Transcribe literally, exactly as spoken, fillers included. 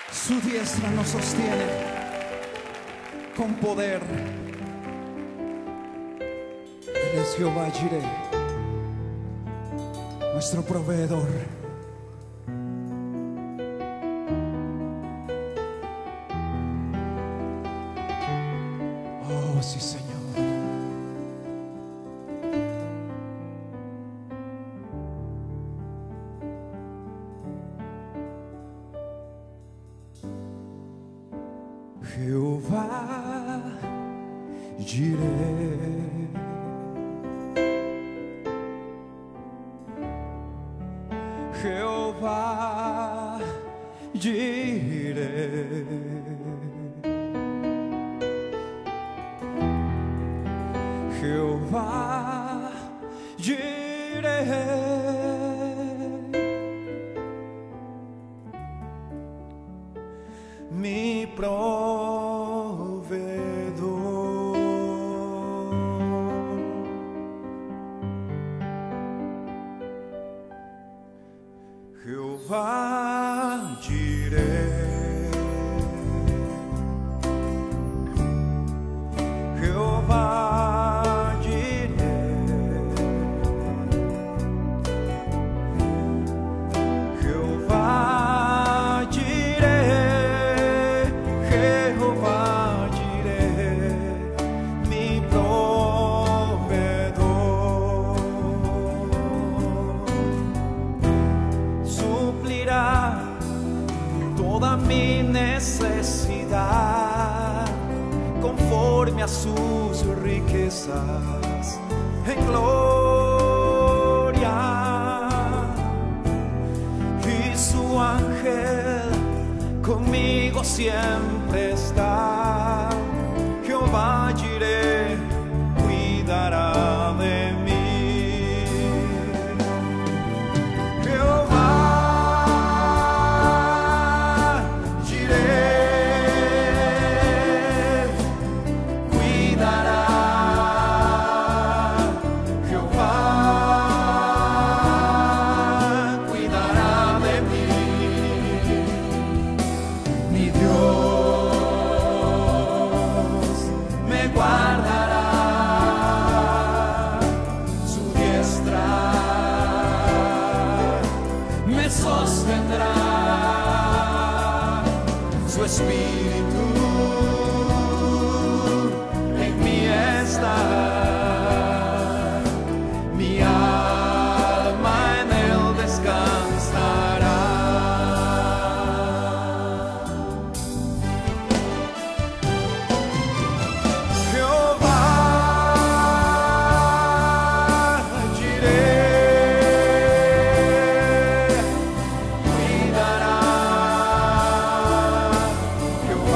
Su diestra nos sostiene con poder. Él es Jehová Jireh, nuestro proveedor. Oh, sí, Señor. Jehová Jireh, Jehová Jireh, Jehová Jireh, mi proveedor. Jehová Jireh, Jehová Jireh, Jehová Jireh, Jehová Jireh, mi proveedor. Suplirá toda mi necesidad conforme a sus riquezas en gloria, y su ángel conmigo siempre está. Jehová Jireh cuidará de mí. Sostendrá su espíritu en mí está, mi alma en él descansará. Jehová Jireh, Jehová